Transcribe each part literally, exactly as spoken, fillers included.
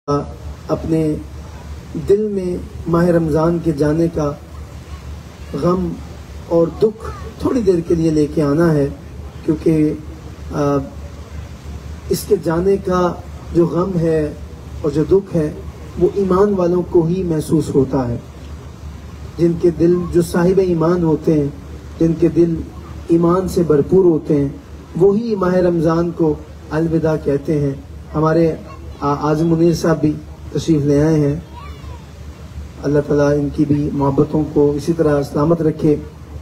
اپنے دل میں ماہ رمضان کے جانے کا غم اور دکھ تھوڑی دیر کے لیے لے کے آنا ہے، کیونکہ اس کے جانے کا جو غم ہے اور جو دکھ ہے وہ ایمان والوں کو ہی محسوس ہوتا ہے، جن کے دل جو صاحب ایمان ہوتے ہیں، جن کے دل ایمان سے بھرپور ہوتے ہیں، وہی ماہ رمضان کو الوداع کہتے ہیں۔ ہمارے اعظم منیر صاحب بھی تشریف لے آئے ہیں، اللہ تعالیٰ ان کی بھی محبتوں کو اسی طرح سلامت رکھے۔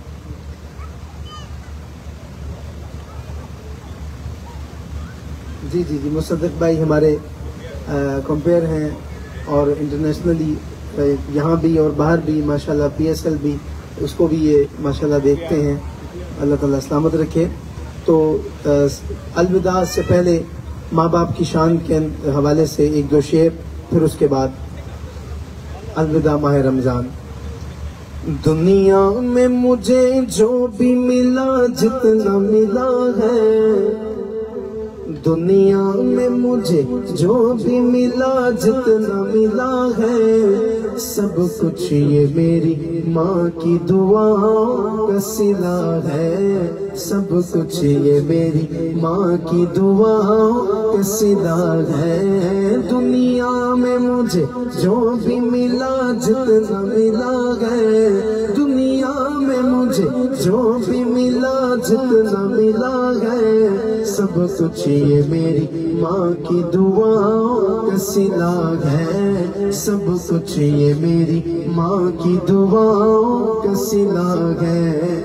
جی جی جی مصدق بھائی ہمارے کمپیئر ہیں اور انٹرنیشنلی یہاں بھی اور باہر بھی ماشاءاللہ، پی ایس ایل بھی، اس کو بھی یہ ماشاءاللہ دیکھتے ہیں، اللہ تعالیٰ سلامت رکھے۔ تو الوداع سے پہلے ماں باپ کی شان کے حوالے سے ایک دو شعر، پھر اس کے بعد الوداع ماہ رمضان۔ دنیا میں مجھے جو بھی ملا جتنا ملا ہے، دنیا میں مجھے جو بھی ملا جتنا ملا ہے، سب کچھ یہ میری ماں کی دعاؤں کا صلہ ہے، سب کچھ یہ میری ماں کی دعاؤں کا صلہ ہے۔ دنیا میں مجھے جو بھی ملا جتنا ملا ہے، دنیا میں مجھے جو بھی ملا جتنا ملا ہے، سب کچھ یہ میری ماں کی دعاؤں کا صلہ ہے، سب کچھ یہ میری ماں کی دعاؤں کا صلہ ہے۔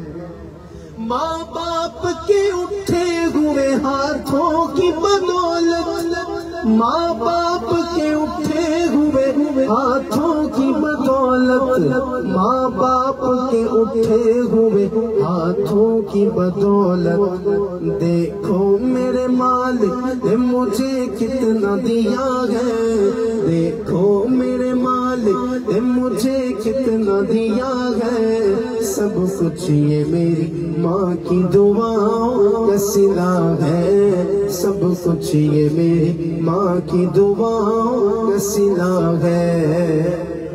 ماں باپ کے اٹھے ہوئے ہاتھوں کی بدولت، ماں باپ کے اٹھے ہوئے ہاتھوں کی بدولت، ماں باپ کے اٹھے ہوئے ہاتھوں کی بدولت، دیکھو میرے مالک نے مجھے کتنا دیا ہے، دیکھو میرے مالک نے مجھے کتنا دیا ہے، سب کچھ یہ میری ماں کی دعاؤں کا صلہ ہے، سب کچھ یہ میری ماں کی دعاؤں کا صلہ ہے۔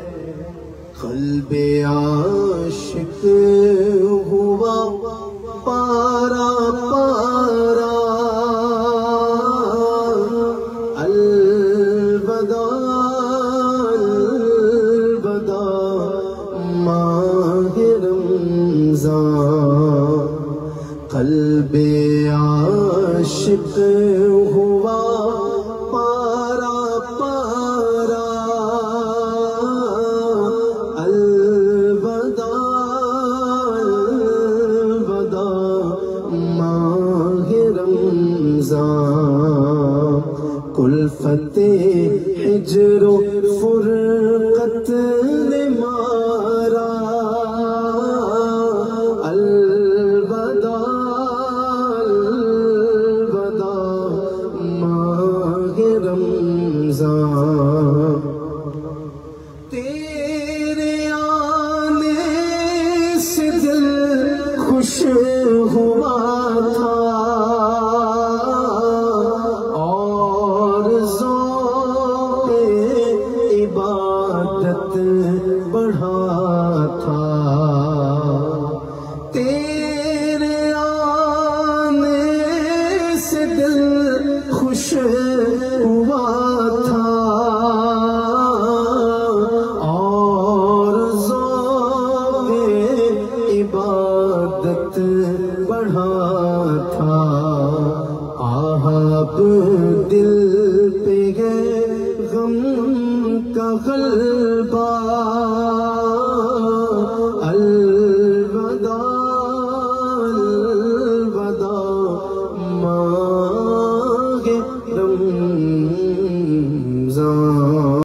قلب عاشق ہوا پارا پارا، الوداع الوداع ماہ رمضان۔ قلب عاشق ہوا پارا پارا، الوداع الوداع ماہ رمضان۔ کلفت ہجر و فرقت نے مارا، الوداع الوداع ماہ رمضان۔ تیرے آنے سے دل خوش ہوا تھا اور ذوق عبادت بڑھا تھا، تیرے آنے سے دل خوش ہوا تھا اور ذوق عبادت بڑھا تھا۔ آہاب دل پہ ہے غم کا غلبہ،